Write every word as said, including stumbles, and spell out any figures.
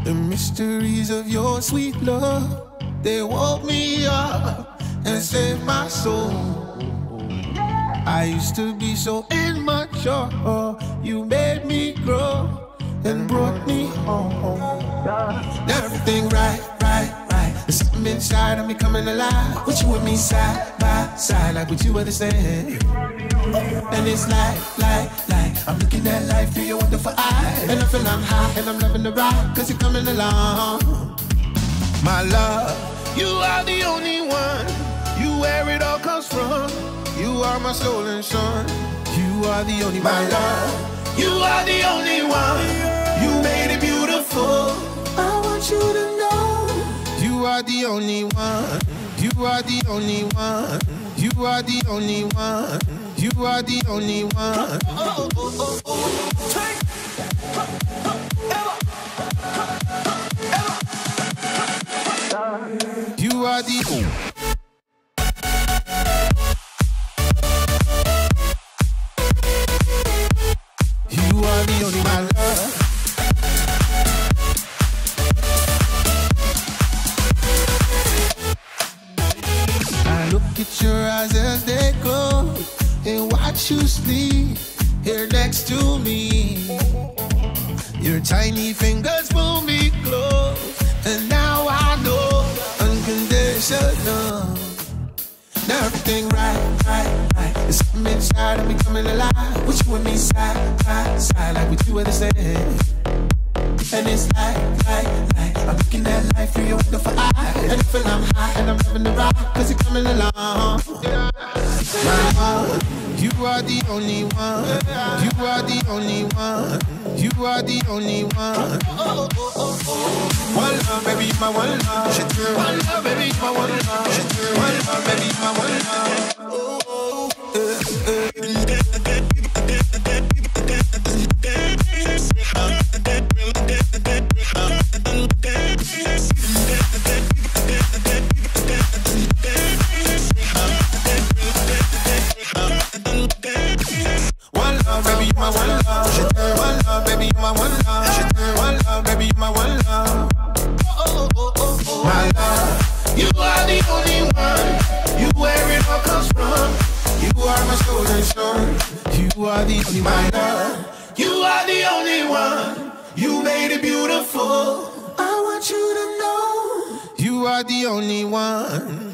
The mysteries of your sweet love, they woke me up and saved my soul. I used to be so immature, you made me grow and brought me home. Everything right, right, right. There's something inside of me coming alive. With you and me side by side, like what you understand. And it's like, like, like I'm looking at life through your wonderful eyes. And I feel I'm high and I'm loving the ride, cause you're coming along. My love, you are the only one. You where it all comes from. You are my stolen son. You are the only one. My love, you are the only one. You made it beautiful. I want you to know you are the only one. You are the only one. You are the only one. You are the only one. Oh, oh, oh, oh. Take. You are the only. You are the only my love. I look at your eyes as they close and watch you sleep here next to me. Your tiny fingers pull me close, and now I know unconditional. Now everything right, right, right. There's something inside of me coming alive. With you and me side by side, like what you understand. And it's like, like, like I'm looking at life through your wonderful eyes. And I feel I'm high and I'm loving the ride, cause you're coming along. My love, you are the only one. You are the only one. You are the only one. Oh, oh, oh, oh. One love, baby, my one love. One love, baby, my one love. One love, baby, my one love. Oh, oh, uh, uh. One love, baby, my one love. One love, baby, my one love. One love, baby, my one love. Oh, oh, oh, oh. My love, you are the only one. You where it all comes from. You are my stolen son. You are the only my love. You are the only one. You made it beautiful. I want you to know you are the only one.